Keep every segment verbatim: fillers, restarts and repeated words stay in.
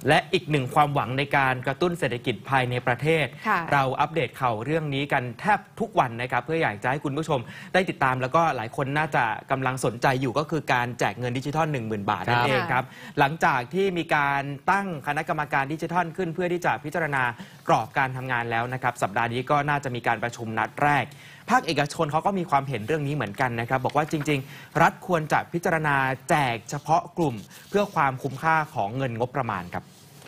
และอีกหนึ่งความหวังในการกระตุ้นเศรษฐกิจภายในประเทศเราอัปเดตข่าวเรื่องนี้กันแทบทุกวันนะครับเพื่ออยากจะให้คุณผู้ชมได้ติดตามแล้วก็หลายคนน่าจะกำลังสนใจอยู่ก็คือการแจกเงินดิจิทัล หนึ่งหมื่น บาทนั่นเองครับหลังจากที่มีการตั้งคณะกรรมการดิจิทัลขึ้นเพื่อที่จะพิจารณากรอบการทำงานแล้วนะครับสัปดาห์นี้ก็น่าจะมีการประชุมนัดแรกภาคเอกชนเขาก็มีความเห็นเรื่องนี้เหมือนกันนะครับบอกว่าจริงๆรัฐควรจะพิจารณาแจกเฉพาะกลุ่มเพื่อความคุ้มค่าของเงินงบประมาณครับ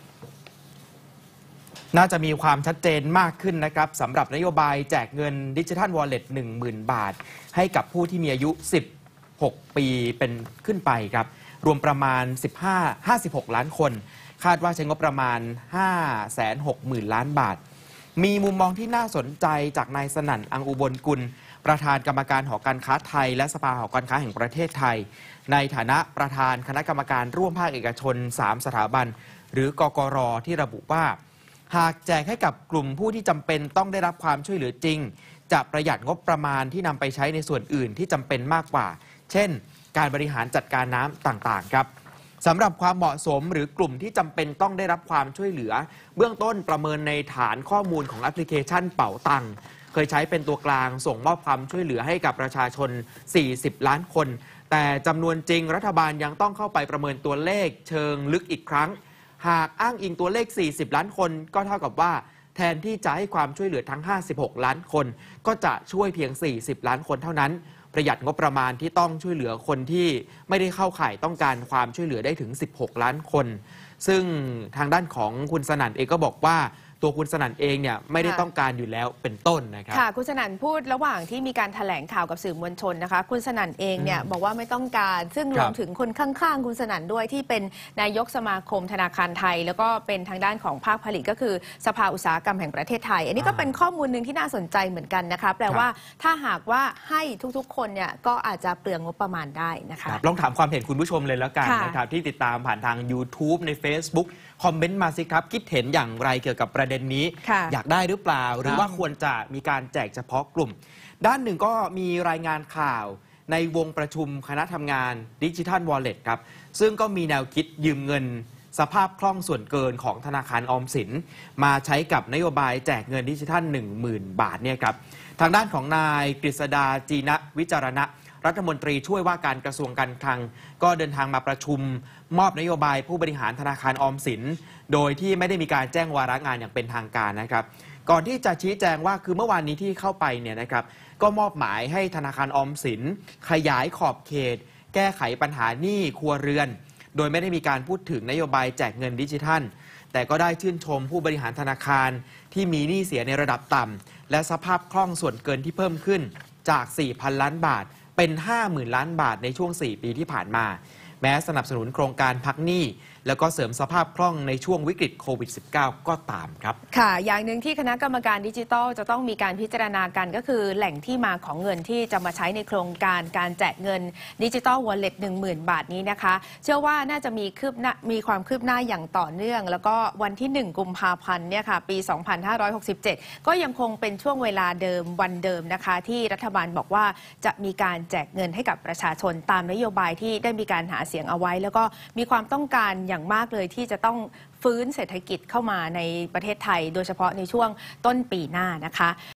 น่าจะมีความชัดเจนมากขึ้นนะครับสำหรับนโยบายแจกเงินดิจิทัลวอลเล็ต หนึ่งหมื่น บาทให้กับผู้ที่มีอายุสิบหกปีเป็นขึ้นไปครับรวมประมาณสิบห้า ห้าสิบหกล้านคนคาดว่าใช้งบประมาณ ห้าแสนหกหมื่น ล้านบาทมีมุมมองที่น่าสนใจจากนายสนั่นอังอุบลกุลประธานกรรมการหอการค้าไทยและสภาหอการค้าแห่งประเทศไทยในฐานะประธานคณะกรรมการร่วมภาคเอกชนสามสถาบันหรือกกร.ที่ระบุว่าหากแจกให้กับกลุ่มผู้ที่จำเป็นต้องได้รับความช่วยเหลือจริงจะประหยัดงบประมาณที่นำไปใช้ในส่วนอื่นที่จำเป็นมากกว่าเช่นการบริหารจัดการน้ำต่างๆครับสำหรับความเหมาะสมหรือกลุ่มที่จำเป็นต้องได้รับความช่วยเหลือเบื้องต้นประเมินในฐานข้อมูลของแอปพลิเคชันเป๋าตังค์เคยใช้เป็นตัวกลางส่งมอบความช่วยเหลือให้กับประชาชนสี่สิบล้านคนแต่จำนวนจริงรัฐบาลยังต้องเข้าไปประเมินตัวเลขเชิงลึกอีกครั้งหากอ้างอิงตัวเลขสี่สิบล้านคนก็เท่ากับว่าแทนที่จะให้ความช่วยเหลือทั้งห้าสิบหกล้านคนก็จะช่วยเพียงสี่สิบล้านคนเท่านั้นประหยัดงบประมาณที่ต้องช่วยเหลือคนที่ไม่ได้เข้าข่ายต้องการความช่วยเหลือได้ถึงสิบหกล้านคนซึ่งทางด้านของคุณสนั่นเองก็บอกว่าตัวคุณสนั่นเองเนี่ยไม่ได้ต้องการอยู่แล้วเป็นต้นนะครับค่ะคุณสนั่นพูดระหว่างที่มีการแถลงข่าวกับสื่อมวลชนนะคะคุณสนั่นเองเนี่ยบอกว่าไม่ต้องการซึ่งรวมถึงคนข้างๆคุณสนั่นด้วยที่เป็นนายกสมาคมธนาคารไทยแล้วก็เป็นทางด้านของภาคผลิตก็คือสภาอุตสาหกรรมแห่งประเทศไทยอันนี้ก็เป็นข้อมูลหนึ่งที่น่าสนใจเหมือนกันนะคะแปลว่าถ้าหากว่าให้ทุกๆคนเนี่ยก็อาจจะเปลืองงบประมาณได้นะคะลองถามความเห็นคุณผู้ชมเลยแล้วกันนะครับที่ติดตามผ่านทาง YouTube ใน Facebookคอมเมนต์มาสิครับคิดเห็นอย่างไรเกี่ยวกับประเด็นนี้อยากได้หรือเปล่าหรือว่าควรจะมีการแจกเฉพาะกลุ่มด้านหนึ่งก็มีรายงานข่าวในวงประชุมคณะทำงานดิจิทัลวอลเล็ตครับซึ่งก็มีแนวคิดยืมเงินสภาพคล่องส่วนเกินของธนาคารออมสินมาใช้กับนโยบายแจกเงินดิจิทัล หนึ่งหมื่น บาทเนี่ยครับทางด้านของนายกฤษดาจีนะวิจารณะรัฐมนตรีช่วยว่าการกระทรวงการคลังก็เดินทางมาประชุมมอบนโยบายผู้บริหารธนาคารออมสินโดยที่ไม่ได้มีการแจ้งวาระงานอย่างเป็นทางการนะครับก่อนที่จะชี้แจงว่าคือเมื่อวานนี้ที่เข้าไปเนี่ยนะครับก็มอบหมายให้ธนาคารออมสินขยายขอบเขตแก้ไขปัญหาหนี้ครัวเรือนโดยไม่ได้มีการพูดถึงนโยบายแจกเงินดิจิทัลแต่ก็ได้ชื่นชมผู้บริหารธนาคารที่มีหนี้เสียในระดับต่ำและสภาพคล่องส่วนเกินที่เพิ่มขึ้นจาก สี่พัน ล้านบาทเป็น ห้าหมื่น ล้านบาทในช่วงสี่ปีที่ผ่านมาแม้สนับสนุนโครงการพักหนี้แล้วก็เสริมสภาพคล่องในช่วงวิกฤตโควิด สิบเก้า ก็ตามครับค่ะอย่างหนึ่งที่คณะกรรมการดิจิทัลจะต้องมีการพิจารณากันก็คือแหล่งที่มาของเงินที่จะมาใช้ในโครงการการแจกเงินดิจิทัลวอลเล็ต หนึ่งหมื่น บาทนี้นะคะเชื่อว่าน่าจะมีคืบหน้ามีความคืบหน้าอย่างต่อเนื่องแล้วก็วันที่หนึ่งกุมภาพันธ์เนี่ยค่ะปีสองพันห้าร้อยหกสิบเจ็ดก็ยังคงเป็นช่วงเวลาเดิมวันเดิมนะคะที่รัฐบาลบอกว่าจะมีการแจกเงินให้กับประชาชนตามนโยบายที่ได้มีการหาเสียงเอาไว้แล้วก็มีความต้องการอย่างมากเลยที่จะต้องฟื้นเศรษฐกิจเข้ามาในประเทศไทยโดยเฉพาะในช่วงต้นปีหน้านะคะ